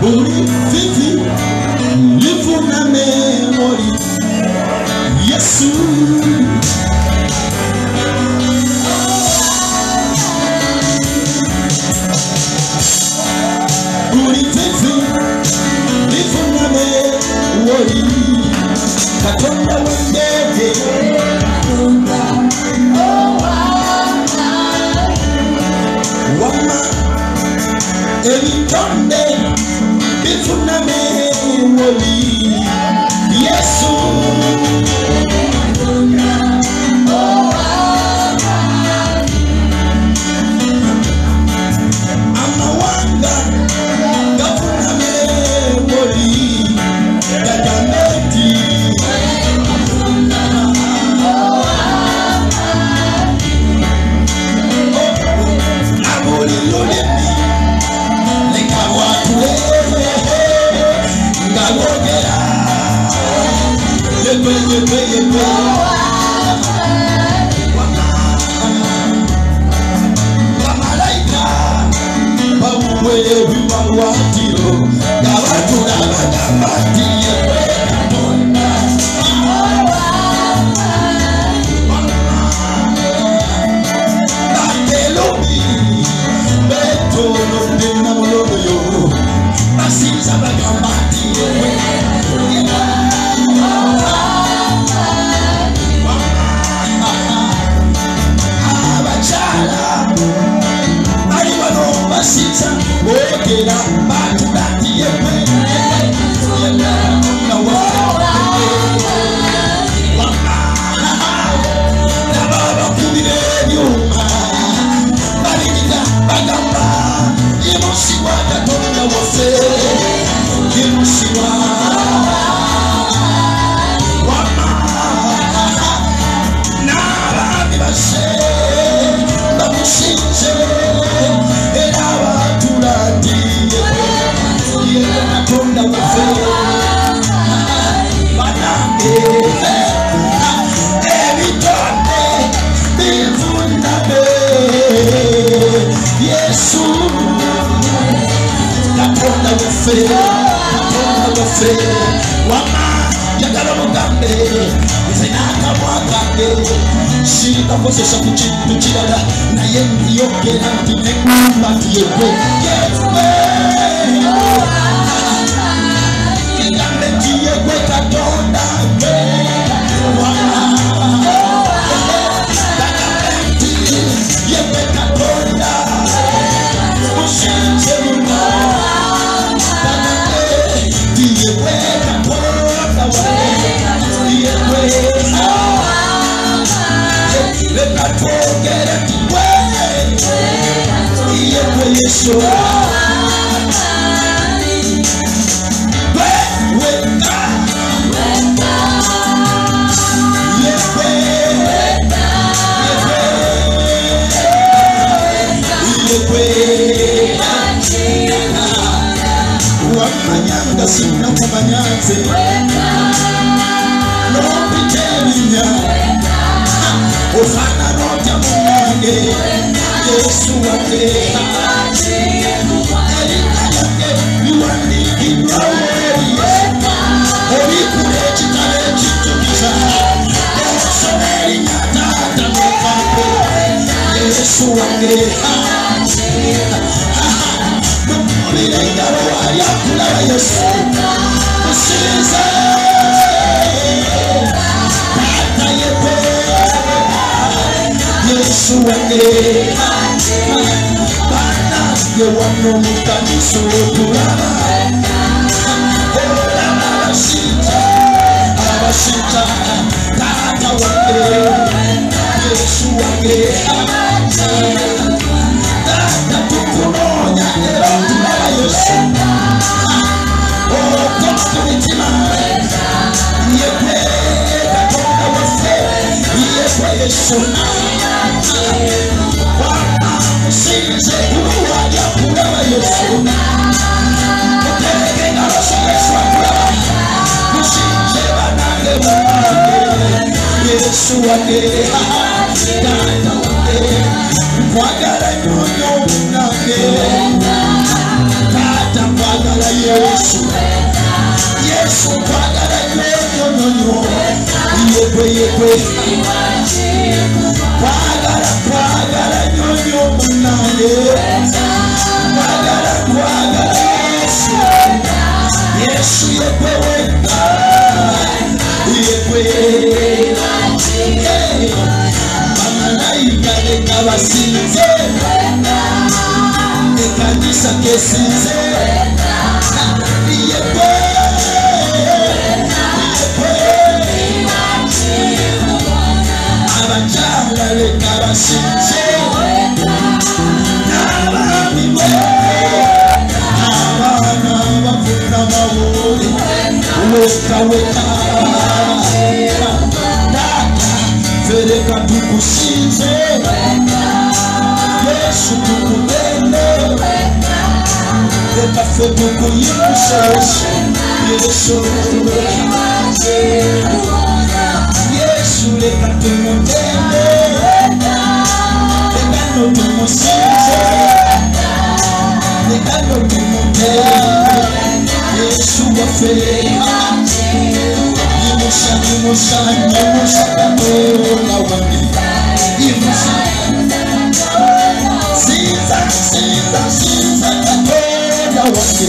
Uri vivi livuna memori Yesu Uri vivi livuna memori Katonda wendege Wama Elitonde livuna memori Yesu Amawanga gavuna memori Gagameti Amori lolemi Lekawatule Ngagogera Yepe Wamalaika Bawe Wimaruatiro Gawatura Bagamati Bakelobi Beto Londena Moloyo Asiza Bagamati Abachala Ariwano Basita Ogera Batudati Yepe Nababa Kudire Yuma Barigida Bagamba Imushiwa Katonda Wose Imushiwa Wama Nababa Bashe Bamushinje Erawa Turati Katonda Wose Banange Evitonde Bivundabe Yesu Katonda Wose Wama Yagala Mugambe Zenaka Mwakande Shida Posesha Kuchirada Na Yendi Yoke Nanti Nekumba Yewe Yewe Kigambe Yewe Katonda Wama Yewe Katonda Mushinje Muna Yewe Katonda Yewe Let not forget it. Yewe Yesu Wamanyanga sina kumanyanze Nopitelinya Ofana roja munge Yesu wake Elika yake Yuandi kinyaweri Orikure chitale chitukisa Osoneri nyatata mekape Yesu wake Nupulile ngawa yakula Yesu Usize Kata yepe Yesu wake Bana Yewano mukanisu turana Abashita Kata wake Yesu wake Dada tukunonya Erotuna Yesu Koto mitima Yepe Katonda wase Yepe Yesu Wama Sinze Kuwa Yakura Yesu Kuteleke Naroso Yesu Akura Kusinze Banage Yesu wake Dada wake Kwagara Nyoyo Nage Tata Kwagara Yesu Yesu kwagala nyonyo yekwe kwagala nyonyo munange kwagala Yesu yekwe Mananaigale kabasinze ekanisa kesinze yekwe abajala lekabasinze n'abami abana bavuna mawuli weka Vereka tukusinze Yesu tukubende Reka fe tukuyibuse Yesu Yesu reka tumutende Reka no tumusinze Reka no tumutende Yesu wafema Imusha kamola wangi Imusha Sinza kamola wangi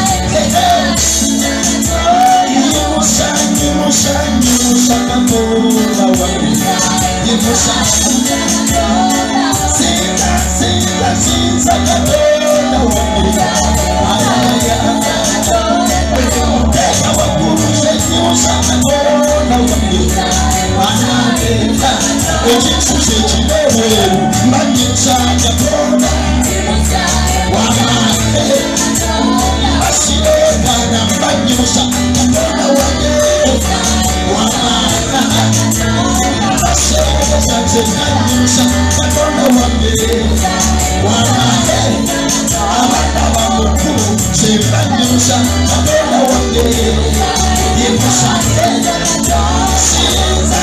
Imusha kamola wangi Imusha Sinza kamola wangi Tega wakurushe Imusha kamola wangi Anateka Ojisuze chilewe Manyichanga kona Wamane Asilekana Manyimusha Kona wange Wamana Asilekana Manyimusha Kona wange Wamane Abana wamuku Manyimusha Kona wange Yimusha Sinza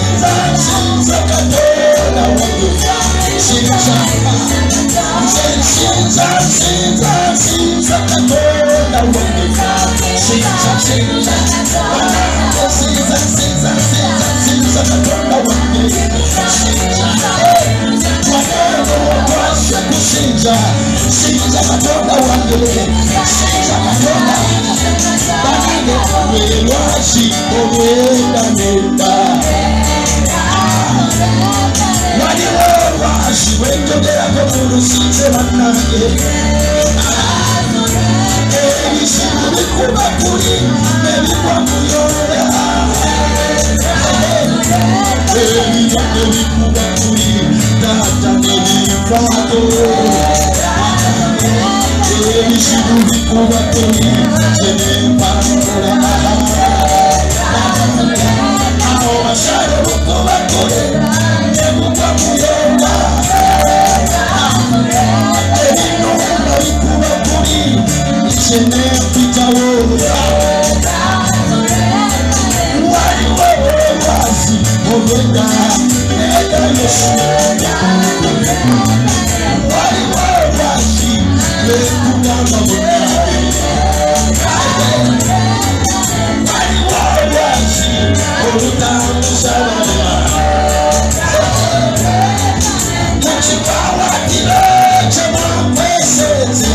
kadola wangu Sinza kadola wangu Sinza kadola wangu Maneno washa kusinza Sinza kadola wangu Sinza kadola Banane welwashi Oweda neta Waliwo washi Wendogera kumulu sinze banange Ebisimu bikuba kuli Nebikwa kuyoya Ebikuba kuli Tata nebivato Ebisimu bikuba kuli Nebipanola Aho basharo bikuba kuli Nebikwa kuyoya Ebinono bikuba kuli Chene pitawo Waliwo wasi Oweda Eda Yesu Waliwo wasi Lekudama munake Waliwo wasi Olutamu sabana Muchipawa kile Chema kweseze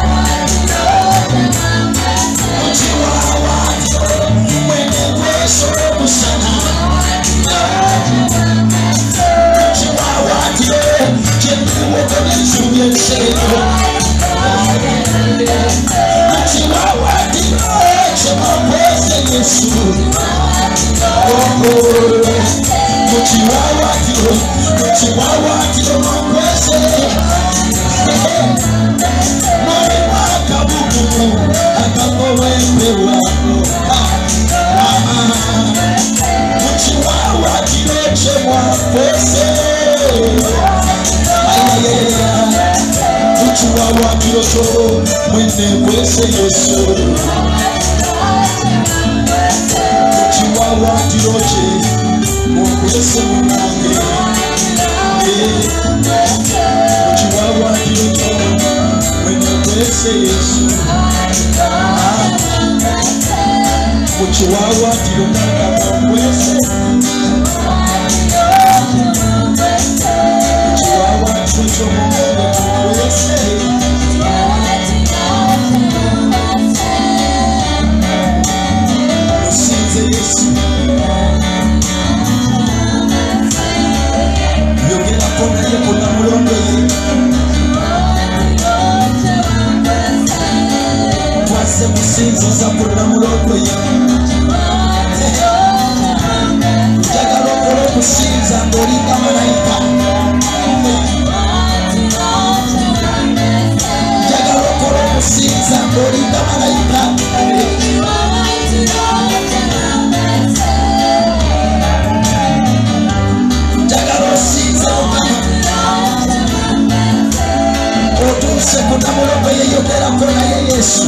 Mwene kwese Yesu Chiwawa tiroche Mkwese munange Chiwawa tiroche Mwene kwese Yesu Muchiwawa tilokanga mwese Muchiwawa chocho mwese Musinze Yesu Yogera kona ye kona mulondo ye Kwase musinze za kona mulondo ye Kusinza ngolinga malaika Jagalokolo kusinza ngolinga malaika Jagalo sinza Otuse kuna muloko yeyogera kona ye Yesu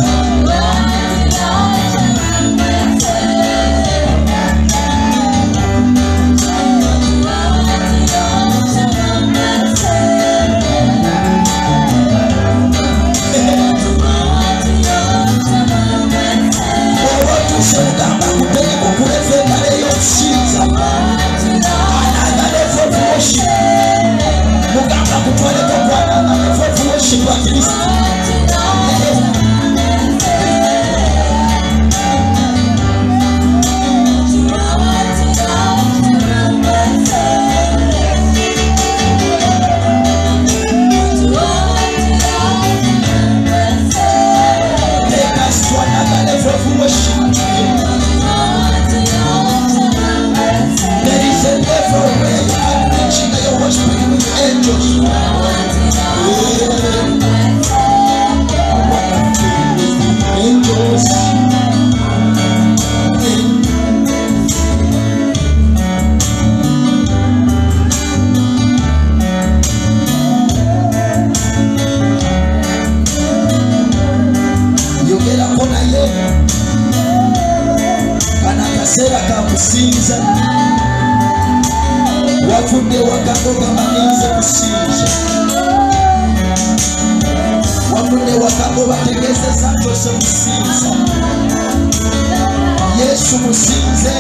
Wafunde wakagoga maninze kusinja Wafunde wakago bategeze zachose kusinza Yesu musinze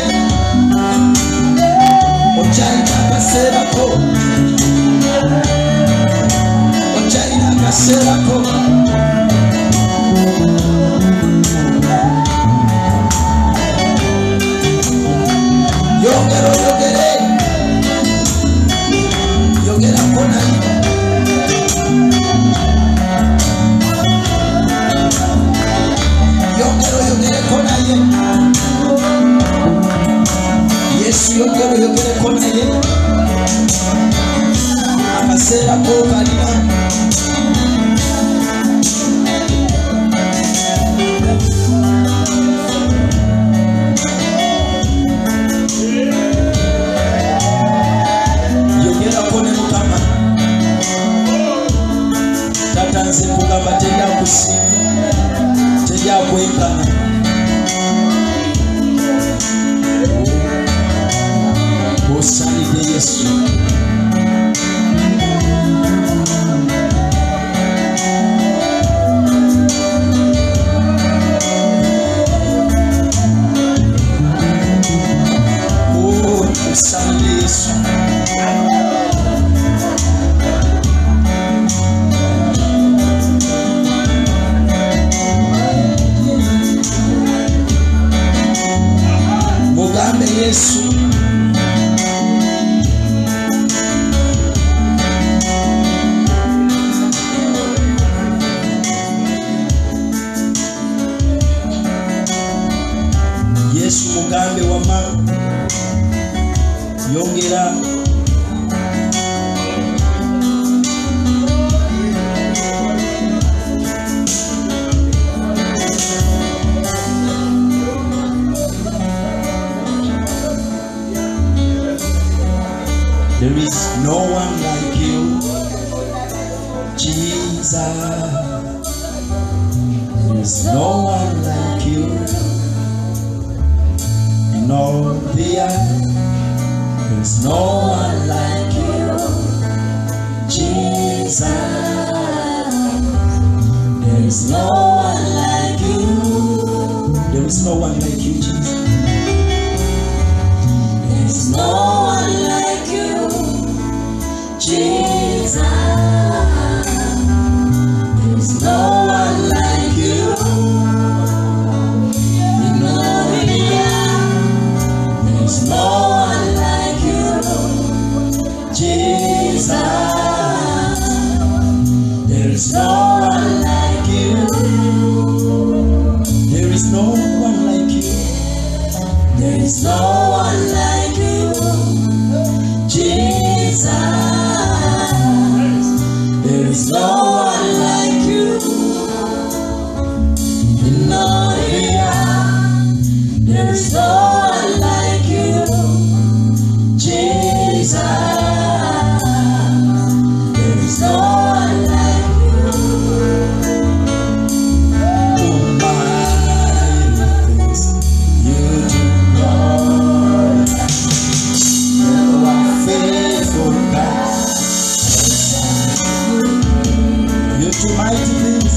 Ochaina kaserako Ochaina kaserako Yogero yogere Yogera kona Yogero yogere kona ye Yesu yogero yogere kona ye Akasera ko kalina Tatanze kugamba tejja kusinga tejja kwekana Osalide Yesu Osalide Yesu Yesu Yesu mugambe wama yongera There is no one like you, Jesus. There is no one like you, nor the earth. There is no one like you, Jesus. There is no one like you. There is no one like you, Jesus. is no one like you. There is no one like you. There is no one like you, Jesus. There is no one like you. In all the earth, there is no one like you, Jesus. There is no one like you. Oh my things you do, Lord. You are faithful, God. You do mighty things.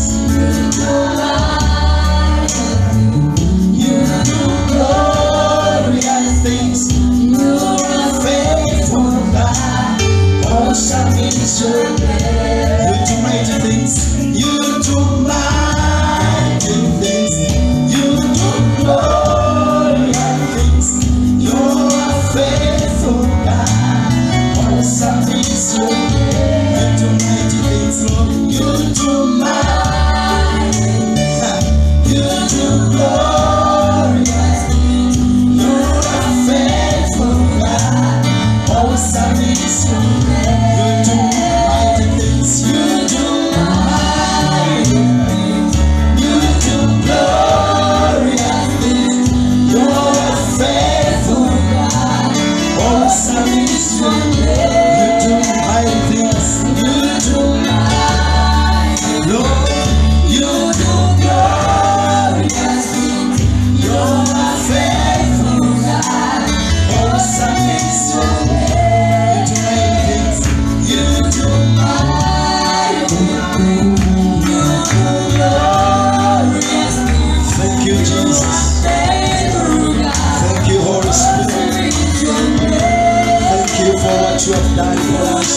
You do glorious things. You are faithful, God. Awesome is your name. You do mighty things. You do mighty things. You do glorious things. You are faithful, God. Awesome is your name. You do mighty things, Lord. You do mighty things. You do glorious things. You are faithful, God. Awesome is your name. You do mighty things. You do mighty things. You do glorious things. You are faithful, God. Awesome is your name. You do mighty things. You do mighty, Lord. You do glorious things. You are faithful, God. Awesome is your name. You do mighty things. You do glorious things. Thank you, Jesus. Thank you, Holy Spirit. Thank you for what you have done for us.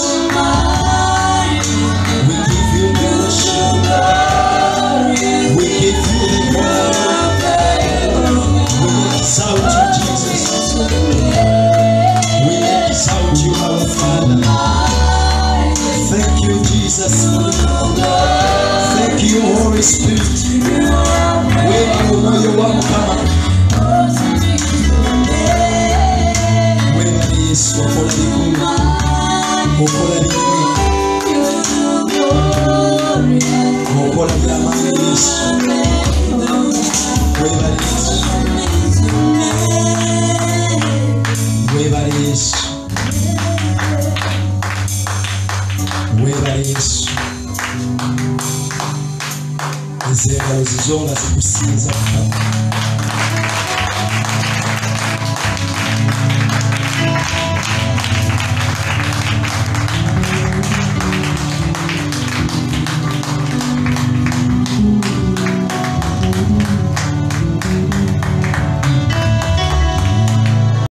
We give you the worship. We give you the glory. We exalt you, Jesus. We exalt you, our Father. Thank you, Jesus. Thank you, Holy Spirit. We know you welcome. Where is your holy Zikusiza